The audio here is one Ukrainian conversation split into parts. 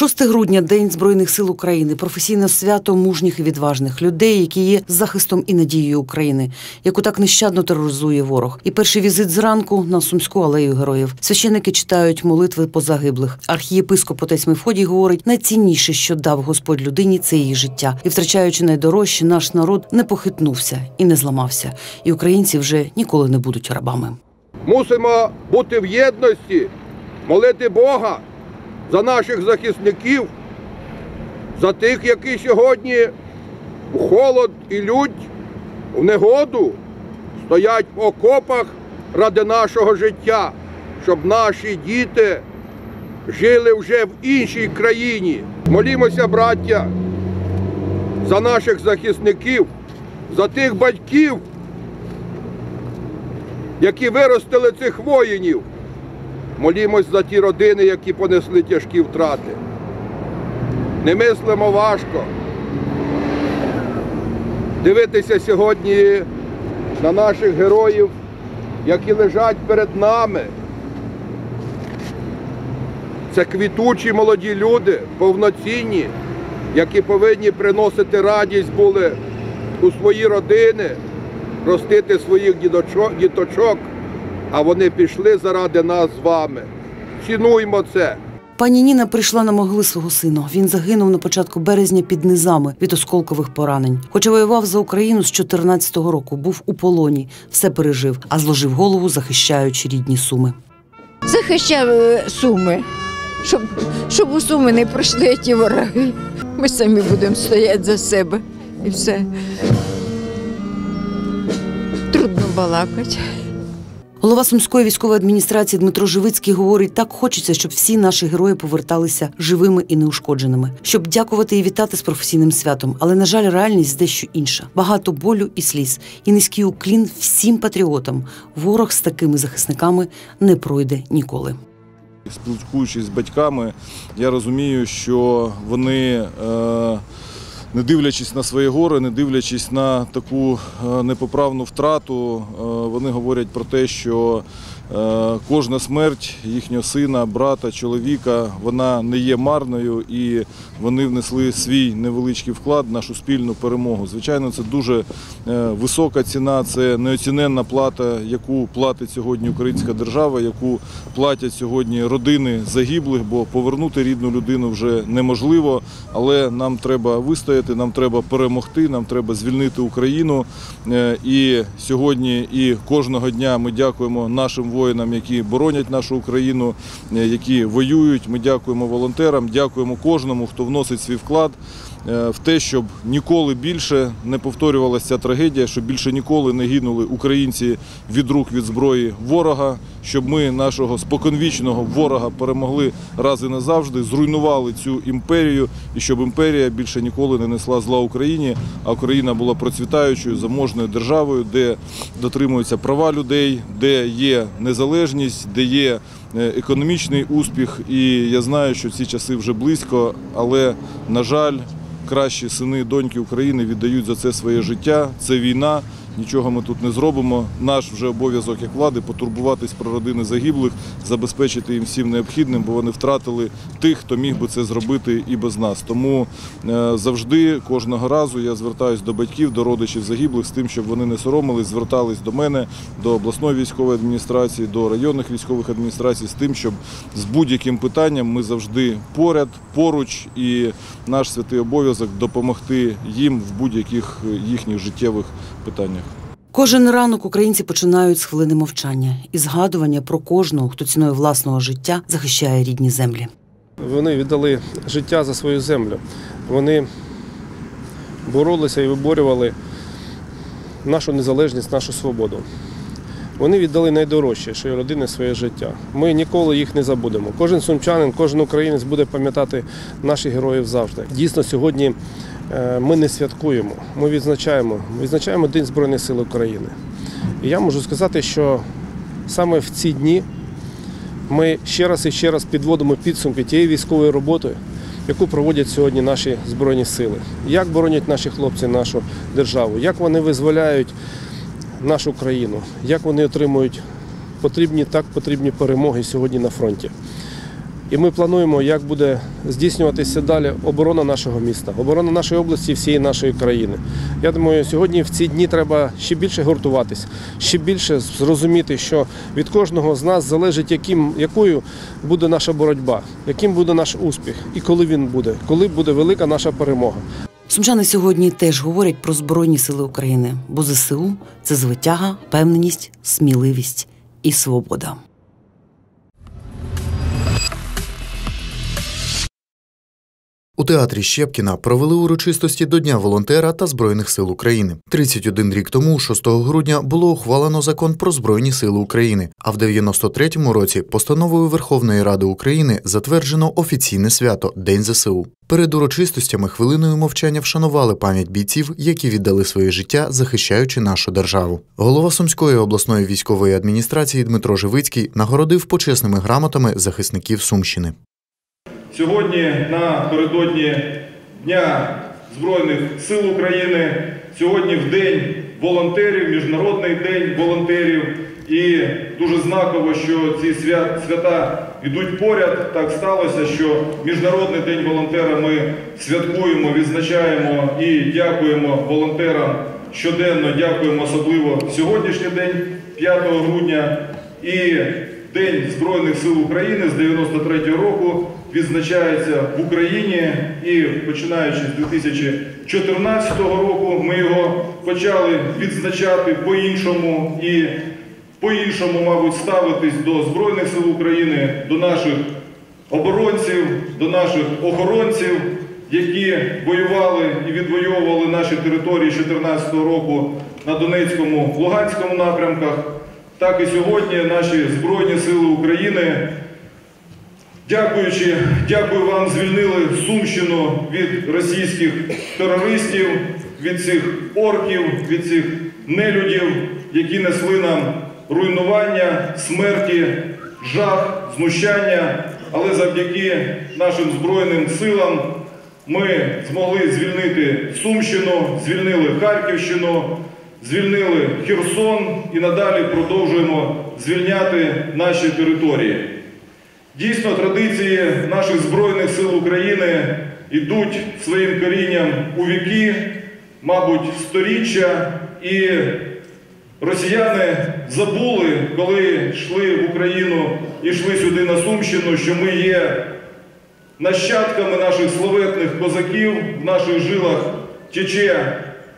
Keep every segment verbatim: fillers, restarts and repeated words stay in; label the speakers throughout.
Speaker 1: шостого грудня – День Збройних сил України, професійне свято мужніх і відважних людей, які є захистом і надією України, яку так нещадно тероризує ворог. І перший візит зранку на Сумську алею героїв. Священники читають молитви по загиблих. Архієпископ отець Мефодій говорить, найцінніше, що дав Господь людині, це її життя. І втрачаючи найдорожче, наш народ не похитнувся і не зламався. І українці вже ніколи не будуть рабами.
Speaker 2: Мусимо бути в єдності, молити Бога за наших захисників, за тих, які сьогодні в холод і лють, в негоду стоять в окопах ради нашого життя, щоб наші діти жили вже в іншій країні. Молімося, браття, за наших захисників, за тих батьків, які виростили цих воїнів. Молімось за ті родини, які понесли тяжкі втрати. Не мислимо важко. Дивитися сьогодні на наших героїв, які лежать перед нами. Це квітучі молоді люди, повноцінні, які повинні приносити радість були у свої родини, ростити своїх діточок, а вони пішли заради нас з вами. Цінуймо це.
Speaker 1: Пані Ніна прийшла на могили свого сина. Він загинув на початку березня під Низами від осколкових поранень. Хоча воював за Україну з чотирнадцятого року, був у полоні, все пережив, а зложив голову, захищаючи рідні Суми.
Speaker 3: Захищав Суми, щоб, щоб у Суми не пройшли ті вороги. Ми самі будемо стояти за себе і все. Трудно балакати.
Speaker 1: Голова Сумської військової адміністрації Дмитро Живицький говорить, так хочеться, щоб всі наші герої поверталися живими і неушкодженими. Щоб дякувати і вітати з професійним святом. Але, на жаль, реальність дещо інша. Багато болю і сліз. І низький уклін всім патріотам. Ворог з такими захисниками не пройде ніколи.
Speaker 4: Спілкуючись з батьками, я розумію, що вони, не дивлячись на своє горе, не дивлячись на таку непоправну втрату, вони говорять про те, що кожна смерть їхнього сина, брата, чоловіка, вона не є марною, і вони внесли свій невеличкий вклад в нашу спільну перемогу. Звичайно, це дуже висока ціна, це неоціненна плата, яку платить сьогодні українська держава, яку платять сьогодні родини загиблих, бо повернути рідну людину вже неможливо, але нам треба вистояти, нам треба перемогти, нам треба звільнити Україну. І сьогодні і кожного дня ми дякуємо нашим воїнам, воїнам, які боронять нашу Україну, які воюють. Ми дякуємо волонтерам, дякуємо кожному, хто вносить свій вклад в те, щоб ніколи більше не повторювалася ця трагедія, щоб більше ніколи не гинули українці від рук, від зброї ворога, щоб ми нашого споконвічного ворога перемогли раз і назавжди, зруйнували цю імперію, і щоб імперія більше ніколи не несла зла Україні, а Україна була процвітаючою, заможною державою, де дотримуються права людей, де є незалежність, де є економічний успіх. І я знаю, що ці часи вже близько, але, на жаль, кращі сини і доньки України віддають за це своє життя. Це війна, нічого ми тут не зробимо. Наш вже обов'язок як влади – потурбуватись про родини загиблих, забезпечити їм всім необхідним, бо вони втратили тих, хто міг би це зробити і без нас. Тому завжди, кожного разу я звертаюся до батьків, до родичів загиблих з тим, щоб вони не соромились, звертались до мене, до обласної військової адміністрації, до районних військових адміністрацій з тим, щоб з будь-яким питанням ми завжди поряд, поруч, і наш святий обов'язок – допомогти їм в будь-яких їхніх життєвих питаннях.
Speaker 1: Кожен ранок українці починають з хвилини мовчання і згадування про кожного, хто ціною власного життя захищає рідні землі.
Speaker 5: Вони віддали життя за свою землю. Вони боролися і виборювали нашу незалежність, нашу свободу. Вони віддали найдорожче, що є родини, своє життя. Ми ніколи їх не забудемо. Кожен сумчанин, кожен українець буде пам'ятати наших героїв завжди. Дійсно, сьогодні ми не святкуємо, ми відзначаємо, відзначаємо День Збройних сил України. І я можу сказати, що саме в ці дні ми ще раз і ще раз підводимо підсумки тієї військової роботи, яку проводять сьогодні наші Збройні сили. Як боронять наші хлопці нашу державу, як вони визволяють нашу країну, як вони отримують потрібні, так потрібні перемоги сьогодні на фронті. І ми плануємо, як буде здійснюватися далі оборона нашого міста, оборона нашої області і всієї нашої країни. Я думаю, сьогодні в ці дні треба ще більше гуртуватись, ще більше зрозуміти, що від кожного з нас залежить, яким, якою буде наша боротьба, яким буде наш успіх і коли він буде, коли буде велика наша перемога.
Speaker 1: Сумчани сьогодні теж говорять про Збройні сили України, бо зе се у – це звитяга, впевненість, сміливість і свобода.
Speaker 6: У театрі Щепкіна провели урочистості до Дня волонтера та Збройних сил України. тридцять один рік тому, шостого грудня, було ухвалено закон про Збройні сили України, а в дев'яносто третьому році постановою Верховної Ради України затверджено офіційне свято – День зе се у. Перед урочистостями хвилиною мовчання вшанували пам'ять бійців, які віддали своє життя, захищаючи нашу державу. Голова Сумської обласної військової адміністрації Дмитро Живицький нагородив почесними грамотами захисників Сумщини.
Speaker 4: Сьогодні, напередодні Дня Збройних сил України, сьогодні в День волонтерів, Міжнародний день волонтерів. І дуже знаково, що ці свята йдуть поряд. Так сталося, що Міжнародний день волонтера ми святкуємо, відзначаємо і дякуємо волонтерам щоденно, дякуємо особливо в сьогоднішній день, п'ятого грудня. І День Збройних сил України з дев'яносто третього року відзначається в Україні, і починаючи з дві тисячі чотирнадцятого року ми його почали відзначати по-іншому і по-іншому, мабуть, ставитись до Збройних сил України, до наших оборонців, до наших охоронців, які воювали і відвоювали наші території з дві тисячі чотирнадцятого року на Донецькому, Луганському напрямках. Так і сьогодні наші Збройні сили України, дякуючи, дякую вам, звільнили Сумщину від російських терористів, від цих орків, від цих нелюдів, які несли нам руйнування, смерті, жах, знущання. Але завдяки нашим Збройним силам ми змогли звільнити Сумщину, звільнили Харківщину, звільнили Херсон і надалі продовжуємо звільняти наші території. Дійсно, традиції наших Збройних сил України йдуть своїм корінням у віки, мабуть, сторіччя, і росіяни забули, коли йшли в Україну і йшли сюди на Сумщину, що ми є нащадками наших славетних козаків, в наших жилах тече,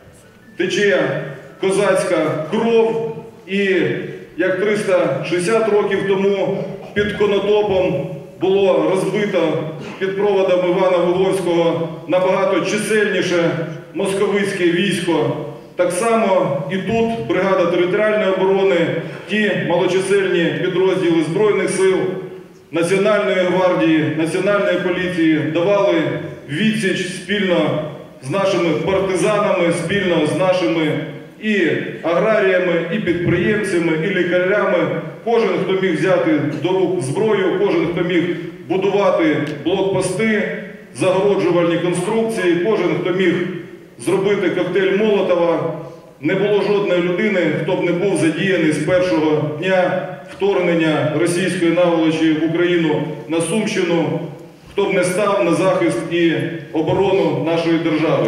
Speaker 4: тече козацька кров, і як триста шістдесят років тому під Конотопом було розбито під проводом Івана Виговського набагато чисельніше московицьке військо. Так само і тут бригада територіальної оборони, ті малочисельні підрозділи Збройних сил, Національної гвардії, Національної поліції давали відсіч спільно з нашими партизанами, спільно з нашими і аграріями, і підприємцями, і лікарями. Кожен, хто міг взяти до рук зброю, кожен, хто міг будувати блокпости, загороджувальні конструкції, кожен, хто міг зробити коктейль Молотова. Не було жодної людини, хто б не був задіяний з першого дня вторгнення російської наволочі в Україну на Сумщину, хто б не став на захист і оборону нашої держави.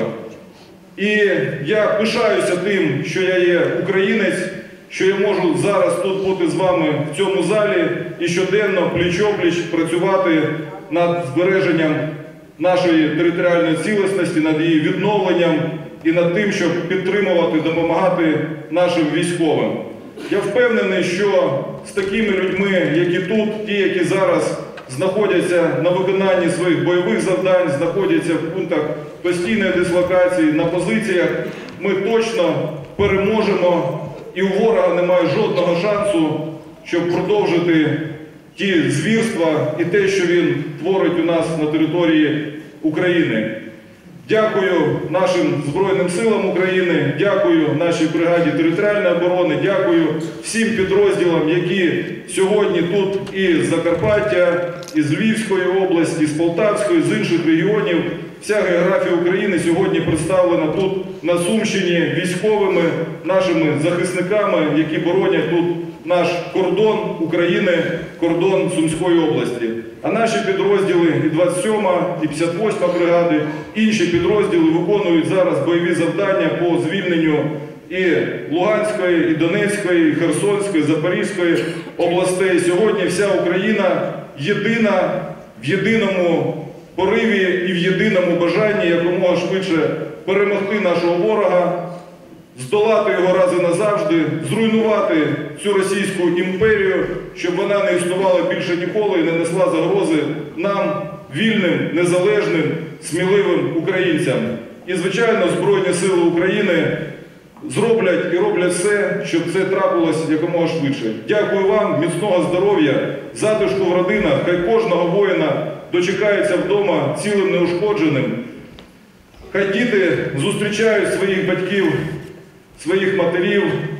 Speaker 4: І я пишаюся тим, що я є українець, що я можу зараз тут бути з вами в цьому залі і щоденно пліч-опліч працювати над збереженням нашої територіальної цілісності, над її відновленням і над тим, щоб підтримувати, допомагати нашим військовим. Я впевнений, що з такими людьми, які тут, ті, які зараз знаходяться на виконанні своїх бойових завдань, знаходяться в пунктах постійної дислокації, на позиціях, ми точно переможемо, і у ворога немає жодного шансу, щоб продовжити ті звірства і те, що він творить у нас на території України. Дякую нашим Збройним силам України, дякую нашій бригаді територіальної оборони, дякую всім підрозділам, які сьогодні тут і з Закарпаття, і з Львівської області, з Полтавської, з інших регіонів. Вся географія України сьогодні представлена тут, на Сумщині, військовими, нашими захисниками, які боронять тут наш кордон України, кордон Сумської області. А наші підрозділи, і двадцять сьома, і п'ятдесят восьма бригади, інші підрозділи виконують зараз бойові завдання по звільненню і Луганської, і Донецької, і Херсонської, і Запорізької областей. Сьогодні вся Україна єдина, в єдиному пориві і в єдиному бажанні якомога швидше перемогти нашого ворога, здолати його раз і назавжди, зруйнувати цю російську імперію, щоб вона не існувала більше ніколи і не несла загрози нам, вільним, незалежним, сміливим українцям. І, звичайно, Збройні Сили України зроблять і роблять все, щоб це трапилось якомога швидше. Дякую вам, міцного здоров'я, затишку в родинах, хай кожного воїна дочекається вдома цілим неушкодженим. Хай діти зустрічають своїх батьків, своїх матерів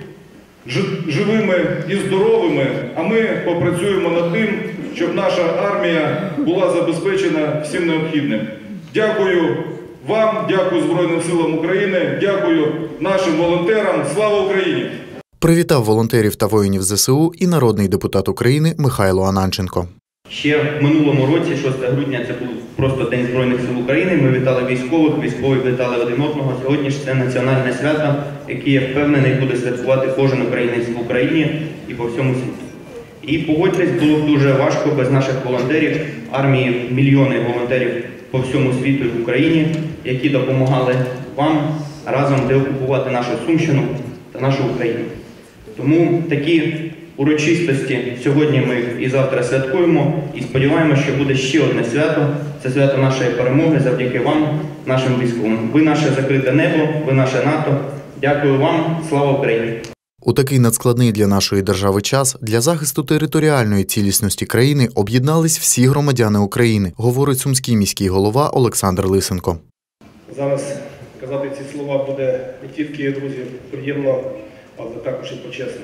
Speaker 4: живими і здоровими, а ми попрацюємо над тим, щоб наша армія була забезпечена всім необхідним. Дякую вам, дякую Збройним силам України, дякую нашим волонтерам. Слава Україні!
Speaker 6: Привітав волонтерів та воїнів зе се у і народний депутат України Михайло Ананченко.
Speaker 7: Ще в минулому році, шостого грудня, це був просто День Збройних сил України. Ми вітали військових, військові вітали один одного. Сьогодні ж це національне свято, яке, я впевнений, буде святкувати кожен українець в Україні і по всьому світу. І погодьтесь, було б дуже важко без наших волонтерів, армії, мільйони волонтерів по всьому світу і в Україні, які допомагали вам разом деокупувати нашу Сумщину та нашу Україну. Тому такі урочистості сьогодні ми і завтра святкуємо, і сподіваємося, що буде ще одне свято. Це свято нашої перемоги завдяки вам, нашим військовим. Ви наше закрите небо, ви наше НАТО. Дякую вам. Слава Україні!
Speaker 6: У такий надскладний для нашої держави час для захисту територіальної цілісності країни об'єднались всі громадяни України, говорить сумський міський голова Олександр Лисенко.
Speaker 5: Зараз казати ці слова буде не тільки, друзі, приємно, але також і почесно.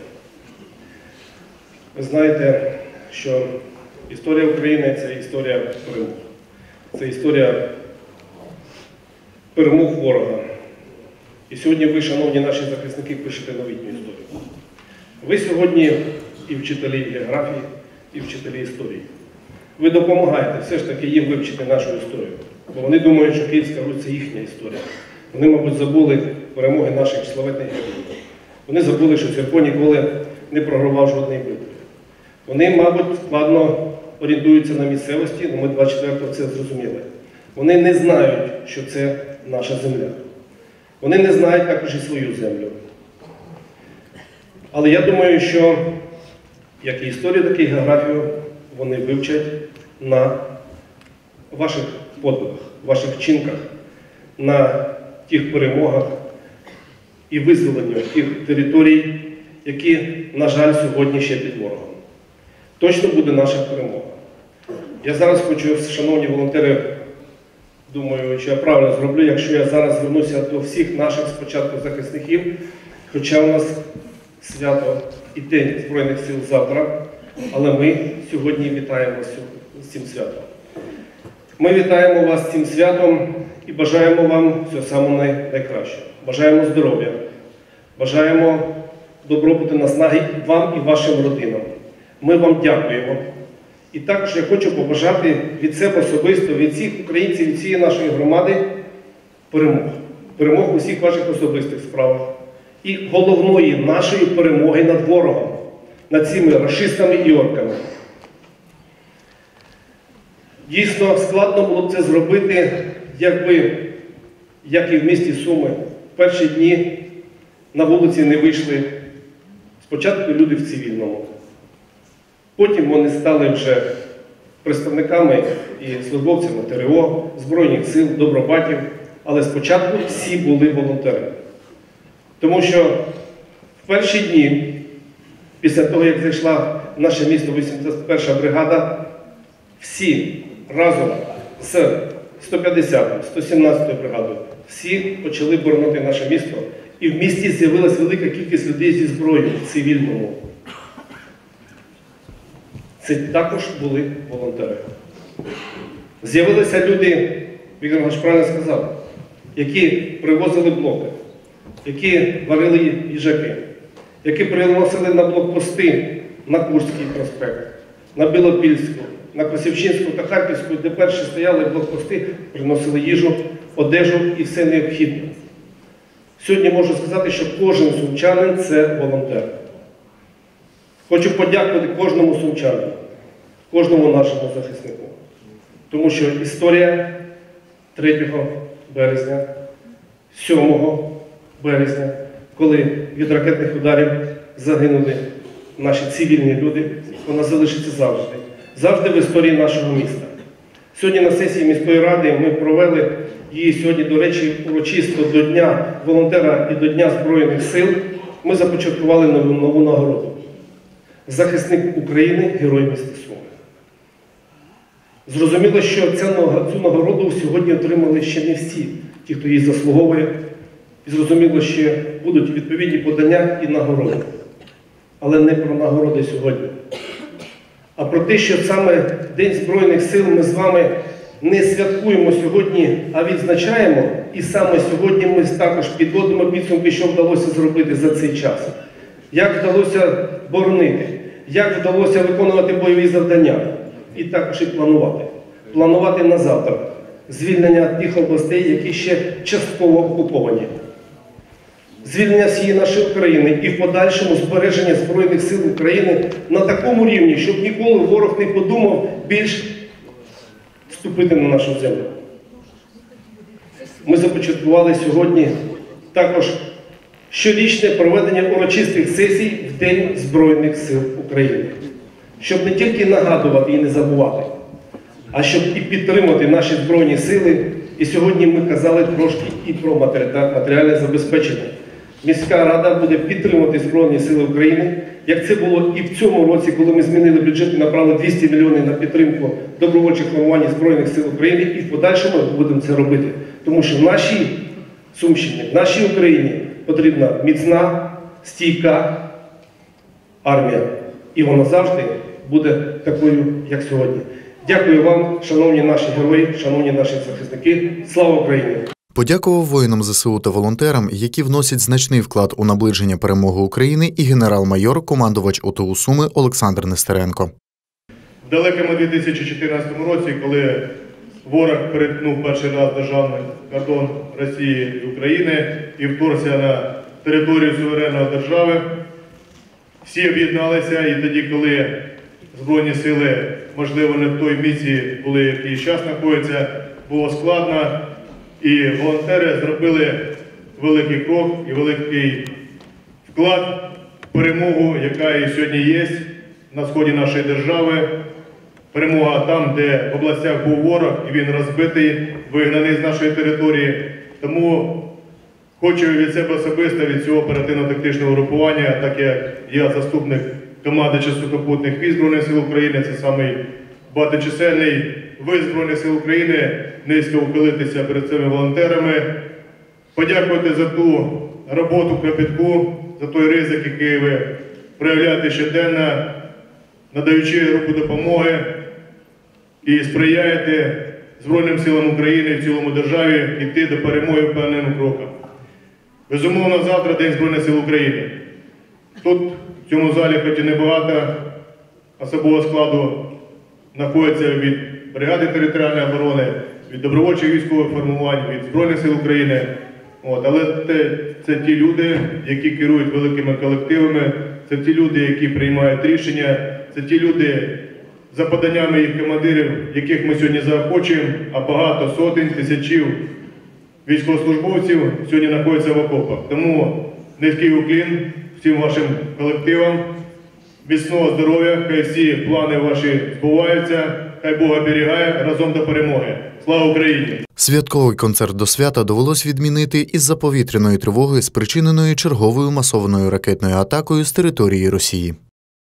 Speaker 5: Ви знаєте, що історія України – це історія перемог. Це історія перемог ворога. І сьогодні ви, шановні наші захисники, пишете новітню історію. Ви сьогодні і вчителі географії, і вчителі історії. Ви допомагаєте все ж таки їм вивчити нашу історію. Бо вони думають, що Київська Русь – це їхня історія. Вони, мабуть, забули перемоги наших славетних героїв. Вони забули, що Цирко ніколи не програвав жодної битви. Вони, мабуть, складно орієнтуються на місцевості, але ми двадцять четвертого це зрозуміли. Вони не знають, що це наша земля. Вони не знають також і свою землю. Але я думаю, що як і історію, так і географію вони вивчать на ваших подвигах, ваших вчинках, на тих перемогах і визволенню тих територій, які, на жаль, сьогодні ще під ворогом. Точно буде наша перемога. Я зараз хочу, шановні волонтери, думаю, що я правильно зроблю, якщо я зараз звернуся до всіх наших спочатку захисників, хоча у нас свято і День Збройних сил завтра, але ми сьогодні вітаємо з цим святом. Ми вітаємо вас з цим святом і бажаємо вам всього самого найкращого. Бажаємо здоров'я, бажаємо добробуту, наснаги вам і вашим родинам. Ми вам дякуємо. І також я хочу побажати від себе особисто, від всіх українців, від всієї нашої громади перемог. Перемог у всіх ваших особистих справах. І головної нашої перемоги над ворогом, над цими рашистами і орками. Дійсно, складно було б це зробити, якби, як і в місті Суми, в перші дні на вулиці не вийшли спочатку люди в цивільному. Потім вони стали вже представниками і службовцями Те Ре О, Збройних сил, добробатів, але спочатку всі були волонтерами. Тому що в перші дні, після того, як зайшла в наше місто вісімдесят перша бригада, всі разом з сто п'ятдесятою, сто сімнадцятою бригадою, всі почали боронити наше місто. І в місті з'явилася велика кількість людей зі зброєю в цивільному. Це також були волонтери. З'явилися люди, Віктор Іванович правильно сказав, які привозили блоки, які варили їжаки, які приносили на блокпости на Курський проспект, на Білопільську, на Косівчинську та Харківську, де перші стояли блокпости, приносили їжу, одежу і все необхідне. Сьогодні можу сказати, що кожен сумчанин – це волонтер. Хочу подякувати кожному сумчанину, кожному нашому захиснику. Тому що історія третього березня, сьомого березня, коли від ракетних ударів загинули наші цивільні люди, вона залишиться завжди. Завжди в історії нашого міста. Сьогодні на сесії міської ради ми провели її сьогодні, до речі, урочисто до Дня волонтера і до Дня Збройних сил. Ми започаткували нову, нову нагороду. Захисник України, Герой міста Суми. Зрозуміло, що цю нагороду сьогодні отримали ще не всі, ті, хто її заслуговує. І зрозуміло, що будуть відповідні подання і нагороди. Але не про нагороди сьогодні. А про те, що саме День Збройних сил ми з вами не святкуємо сьогодні, а відзначаємо. І саме сьогодні ми також підводимо підсумки, що вдалося зробити за цей час. Як вдалося боронити, як вдалося виконувати бойові завдання. І також і планувати. Планувати на завтра. Звільнення тих областей, які ще частково окуповані. Звільнення всієї нашої України і в подальшому збереження Збройних сил України на такому рівні, щоб ніколи ворог не подумав більш вступити на нашу землю. Ми започаткували сьогодні також щорічне проведення урочистих сесій в День Збройних сил України. Щоб не тільки нагадувати і не забувати, а щоб і підтримати наші Збройні сили. І сьогодні ми казали трошки і про матеріальне забезпечення. Міська рада буде підтримувати Збройні сили України, як це було і в цьому році, коли ми змінили бюджет і направили двісті мільйонів на підтримку добровольчих формувань Збройних сил України, і в подальшому ми будемо це робити. Тому що в нашій Сумщині, в нашій Україні потрібна міцна, стійка армія. І вона завжди буде такою, як сьогодні. Дякую вам, шановні наші герої, шановні наші захисники. Слава Україні!
Speaker 6: Подякував воїнам ЗСУ та волонтерам, які вносять значний вклад у наближення перемоги України, і генерал-майор, командувач ОТУ Суми Олександр Нестеренко.
Speaker 8: В далекому дві тисячі чотирнадцятому році, коли ворог перетнув перший раз державний кордон Росії і України і вторгся на територію суверенної держави, всі об'єдналися, і тоді, коли Збройні сили, можливо, не в той місії були, в якій час знаходяться, було складно, і волонтери зробили великий крок і великий вклад в перемогу, яка і сьогодні є на сході нашої держави. Перемога там, де в областях був ворог, і він розбитий, вигнаний з нашої території. Тому хочу від себе особисто, від цього оперативно-тактичного групування, так як я заступник команди сухопутних військ Збройних сил України, це самий багаточисельний вид Збройних сил України, низько ухилитися перед цими волонтерами, подякувати за ту роботу кропітку, за той ризик, який ви проявляєте щоденно, надаючи руку допомоги і сприяєте Збройним силам України в цілому державі йти до перемоги впевненим кроком. Безумовно, завтра День Збройних сил України. Тут, в цьому залі, хоч і небагато особового складу знаходиться від бригади територіальної оборони, від добровольчих військових формувань, від Збройних сил України. От, але це, це ті люди, які керують великими колективами, це ті люди, які приймають рішення, це ті люди, за поданнями їх командирів, яких ми сьогодні заохочуємо, а багато сотень, тисячів військовослужбовців сьогодні знаходяться в окопах. Тому низький уклін всім вашим колективам, міцного здоров'я, хай всі плани ваші збуваються, хай Бог оберігає, разом до перемоги. Слава Україні!
Speaker 6: Святковий концерт до свята довелось відмінити із-за повітряної тривоги, спричиненої черговою масованою ракетною атакою з території Росії.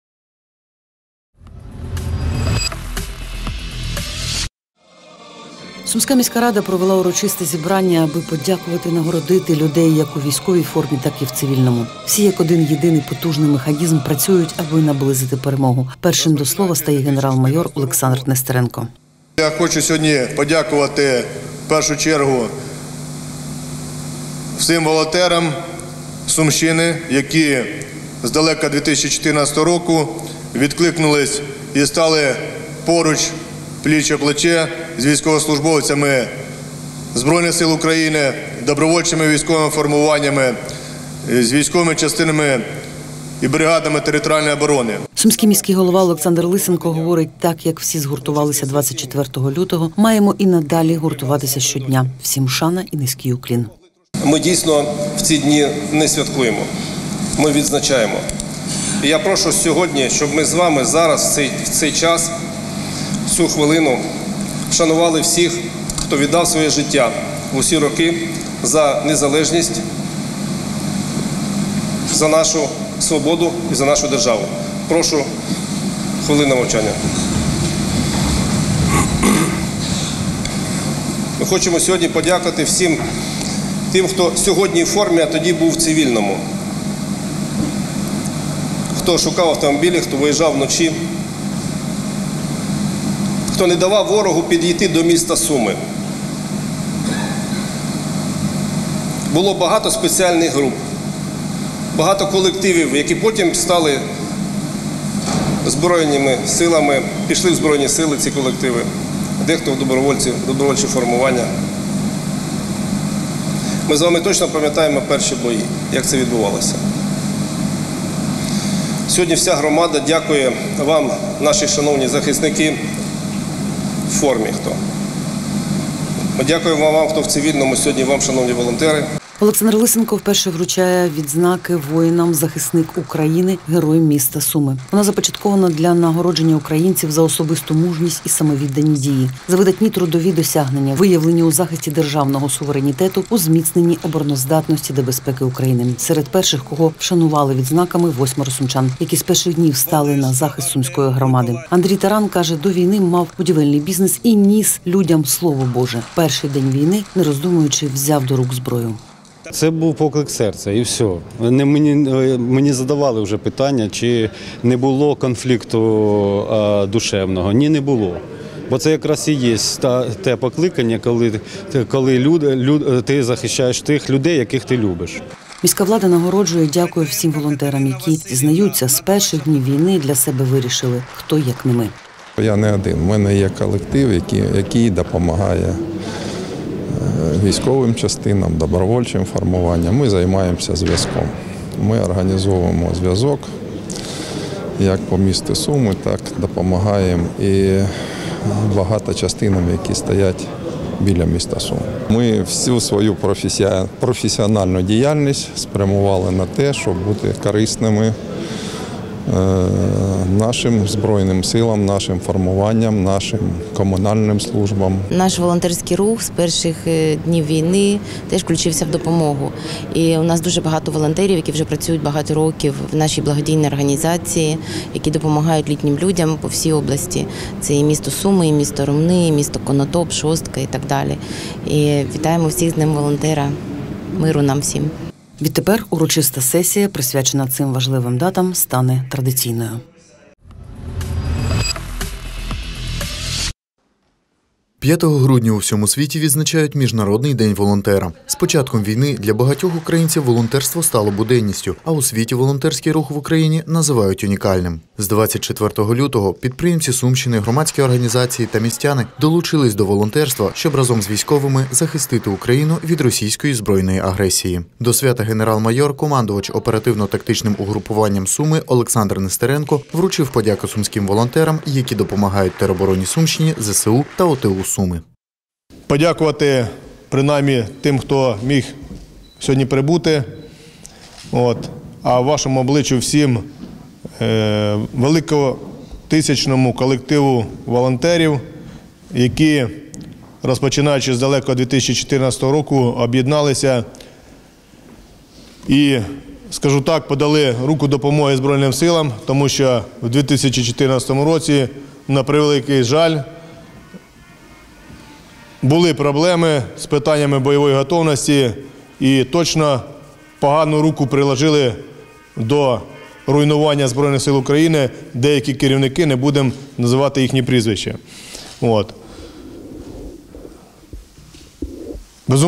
Speaker 1: Сумська міська рада провела урочисте зібрання, аби подякувати, нагородити людей як у військовій формі, так і в цивільному. Всі як один єдиний потужний механізм працюють, аби наблизити перемогу. Першим до слова стає генерал-майор Олександр Нестеренко.
Speaker 9: Я хочу сьогодні подякувати в першу чергу всім волонтерам Сумщини, які здалека дві тисячі чотирнадцятого року, відкликнулись і стали поруч, пліч-о-плече з військовослужбовцями Збройних сил України, добровольчими військовими формуваннями, з військовими частинами і бригадами територіальної оборони.
Speaker 1: Сумський міський голова Олександр Лисенко говорить, так як всі згуртувалися двадцять четвертого лютого, маємо і надалі гуртуватися щодня. Всім шана і низький уклін.
Speaker 5: Ми дійсно в ці дні не святкуємо, ми відзначаємо. І я прошу сьогодні, щоб ми з вами зараз, в цей, в цей час, в цю хвилину, вшанували всіх, хто віддав своє життя в усі роки за незалежність, за нашу свободу і за нашу державу. Прошу, хвилина мовчання. Ми хочемо сьогодні подякувати всім тим, хто сьогодні в формі, а тоді був в цивільному. Хто шукав автомобілі, хто виїжджав вночі, хто не давав ворогу підійти до міста Суми. Було багато спеціальних груп, багато колективів, які потім стали збройними силами, пішли в Збройні сили ці колективи, дехто в добровольці, добровольчі формування. Ми з вами точно пам'ятаємо перші бої, як це відбувалося. Сьогодні вся громада дякує вам, наші шановні захисники, в формі хто. Ми дякуємо вам, хто в цивільному, сьогодні вам, шановні волонтери.
Speaker 1: Олександр Лисенко вперше вручає відзнаки воїнам захисник України, герой міста Суми. Вона започаткована для нагородження українців за особисту мужність і самовіддані дії, за видатні трудові досягнення, виявлені у захисті державного суверенітету, у зміцненні обороноздатності та безпеки України. Серед перших, кого вшанували відзнаками, восьмеро сумчан, які з перших днів стали на захист сумської громади. Андрій Таран каже, до війни мав будівельний бізнес і ніс людям слово Боже. Перший день війни, не роздумуючи, взяв до рук зброю.
Speaker 10: Це був поклик серця і все. Не, мені, мені задавали вже питання, чи не було конфлікту а, душевного. Ні, не було. Бо це якраз і є та, те покликання, коли, коли люд, люд, ти захищаєш тих людей, яких ти любиш.
Speaker 1: Міська влада нагороджує, дякує всім волонтерам, які зізнаються, з перших днів війни для себе вирішили, хто як не ми.
Speaker 11: Я не один. У мене є колектив, який, який допомагає військовим частинам, добровольчим формуванням. Ми займаємося зв'язком. Ми організовуємо зв'язок як по місту Суми, так допомагаємо і багато частинам, які стоять біля міста Суми. Ми всю свою професіональну діяльність спрямували на те, щоб бути корисними нашим Збройним силам, нашим формуванням, нашим комунальним службам.
Speaker 12: Наш волонтерський рух з перших днів війни теж включився в допомогу. І у нас дуже багато волонтерів, які вже працюють багато років в нашій благодійній організації, які допомагають літнім людям по всій області. Це і місто Суми, і місто Ромни, і місто Конотоп, Шостка і так далі. І вітаємо всіх з Днем волонтера. Миру нам всім.
Speaker 1: Відтепер урочиста сесія, присвячена цим важливим датам, стане традиційною.
Speaker 6: п'ятого грудня у всьому світі відзначають Міжнародний день волонтера. З початком війни для багатьох українців волонтерство стало буденністю, а у світі волонтерський рух в Україні називають унікальним. З двадцять четвертого лютого підприємці Сумщини, громадські організації та містяни долучились до волонтерства, щоб разом з військовими захистити Україну від російської збройної агресії. До свята генерал-майор, командувач оперативно-тактичним угрупуванням Суми Олександр Нестеренко вручив подяку сумським волонтерам, які допомагають теробороні Сумщині, зе се у та о те у Суми.
Speaker 8: Подякувати принаймні тим, хто міг сьогодні прибути. От. А вашому обличчю всім е, великотисячному колективу волонтерів, які, розпочинаючи з далекого дві тисячі чотирнадцятого року, об'єдналися і, скажу так, подали руку допомоги Збройним силам, тому що в дві тисячі чотирнадцятому році, на превеликий жаль, були проблеми з питаннями бойової готовності і точно погану руку приложили до руйнування Збройних сил України деякі керівники, не будемо називати їхні прізвища. От.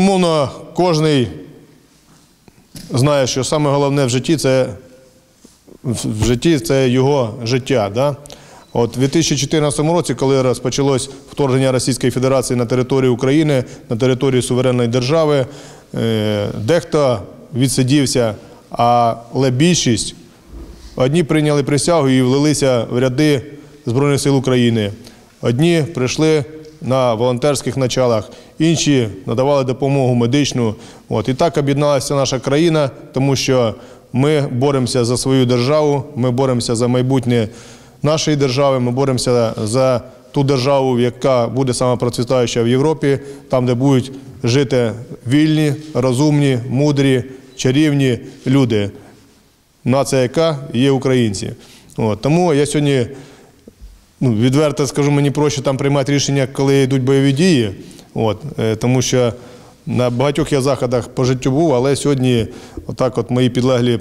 Speaker 8: Безумовно, кожен знає, що саме головне в житті – це в житті, це його життя. Да? От у дві тисячі чотирнадцятому році, коли розпочалось вторгнення Російської Федерації на територію України, на територію суверенної держави, дехто відсидівся, але більшість одні прийняли присягу і влилися в ряди Збройних сил України. Одні прийшли на волонтерських началах, інші надавали допомогу медичну. От. І так об'єдналася наша країна, тому що ми боремося за свою державу, ми боремося за майбутнє нашої держави, ми боремося за ту державу, яка буде саме процвітаюча в Європі, там, де будуть жити вільні, розумні, мудрі, чарівні люди. Нація, яка є українці. От. Тому я сьогодні, ну, відверто скажу, мені проще там приймати рішення, коли йдуть бойові дії. От. Тому що на багатьох я заходах по життю був, але сьогодні отак от мої підлеглі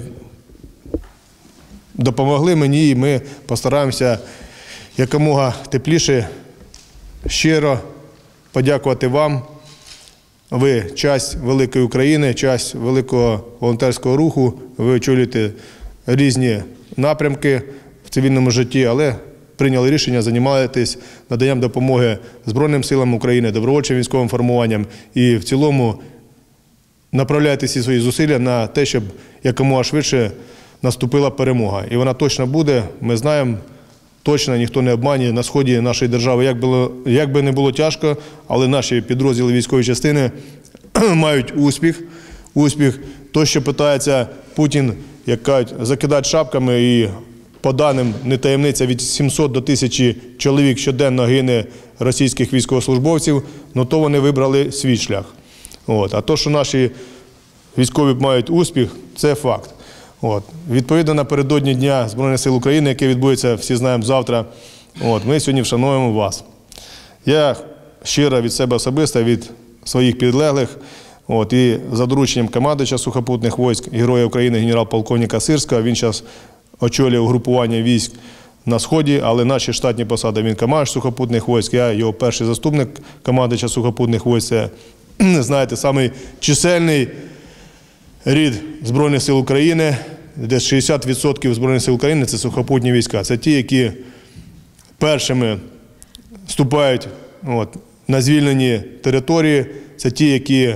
Speaker 8: допомогли мені, і ми постараємося якомога тепліше, щиро подякувати вам. Ви часть великої України, часть великого волонтерського руху, ви очолюєте різні напрямки в цивільному житті, але прийняли рішення займатися наданням допомоги Збройним силам України, добровольчим військовим формуванням і в цілому направляєте всі свої зусилля на те, щоб якомога швидше наступила перемога. І вона точно буде, ми знаємо, точно ніхто не обманює на сході нашої держави. Як, було, як би не було тяжко, але наші підрозділи військової частини мають успіх. Успіх. То, що питається Путін, як кажуть, закидати шапками, і по даним, не таємниця, від сімсот до тисячі чоловік щоденно гине російських військовослужбовців, ну то вони вибрали свій шлях. От. А то, що наші військові мають успіх, це факт. От. Відповідно, напередодні Дня Збройних сил України, який відбудеться, всі знаємо, завтра, от, ми сьогодні вшануємо вас. Я щиро від себе особисто, від своїх підлеглих, от, і за дорученням командувача сухопутних військ, Героя України генерал-полковника Сирського, він зараз очолює угрупування військ на Сході, але наші штатні посади, він командувач сухопутних військ, я його перший заступник командувача сухопутних військ, це, знаєте, самий чисельний рід Збройних сил України, де шістдесят відсотків Збройних сил України – це сухопутні війська. Це ті, які першими вступають от, на звільнені території, це ті, які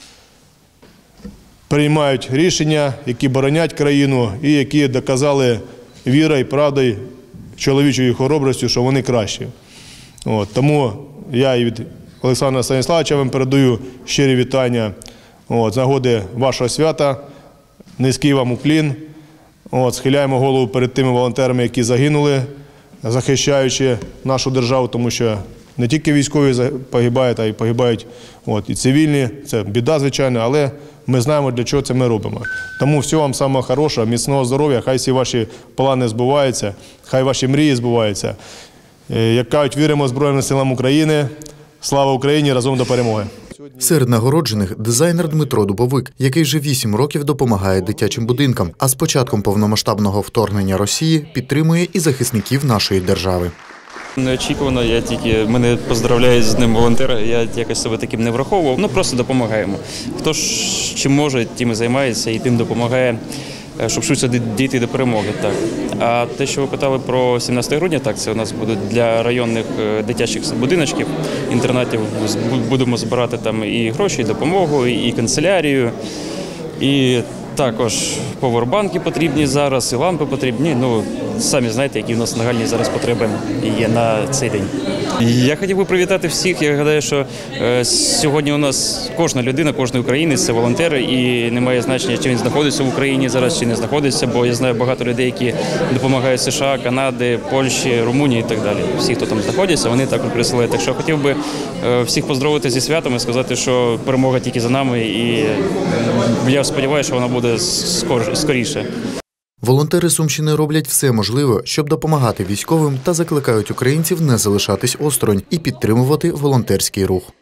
Speaker 8: приймають рішення, які боронять країну і які доказали вірою і правдою, чоловічою хоробрістю, що вони кращі. От, тому я і від Олександра Станіславовича вам передаю щирі вітання от, з нагоди вашого свята. Низький вам уклін. От, схиляємо голову перед тими волонтерами, які загинули, захищаючи нашу державу, тому що не тільки військові погибають, а й погибають от, і цивільні. Це біда, звичайно, але ми знаємо, для чого це ми робимо. Тому всього вам самого хорошого, міцного здоров'я, хай всі ваші плани збуваються, хай ваші мрії збуваються. Як кажуть, віримо Збройним силам України. Слава Україні! Разом до перемоги!
Speaker 6: Серед нагороджених – дизайнер Дмитро Дубовик, який вже вісім років допомагає дитячим будинкам, а з початком повномасштабного вторгнення Росії підтримує і захисників нашої держави.
Speaker 13: Неочікувано, я тільки, мене поздравляють з Днем волонтера, я якось себе таким не враховував, ну просто допомагаємо. Хто ж чим може, тим і займається і тим допомагає, щоб швидше дійти до перемоги. Так. А те, що ви питали про сімнадцяте грудня, так, це у нас буде для районних дитячих будиночків, інтернатів, будемо збирати там і гроші, і допомогу, і канцелярію, і також повербанки потрібні зараз, і лампи потрібні. Ну, самі знаєте, які в нас нагальні зараз потреби є на цей день. Я хотів би привітати всіх. Я гадаю, що е, сьогодні у нас кожна людина, кожен українець – це волонтер, і немає значення, чи він знаходиться в Україні зараз, чи не знаходиться, бо я знаю багато людей, які допомагають США, Канади, Польщі, Румунії і так далі. Всі, хто там знаходиться, вони також присилають. Так що хотів би е, всіх поздоровити зі святом і сказати, що перемога тільки за нами, і я сподіваюся, що вона буде скор, скоріше.
Speaker 6: Волонтери Сумщини роблять все можливе, щоб допомагати військовим та закликають українців не залишатись осторонь і підтримувати волонтерський рух.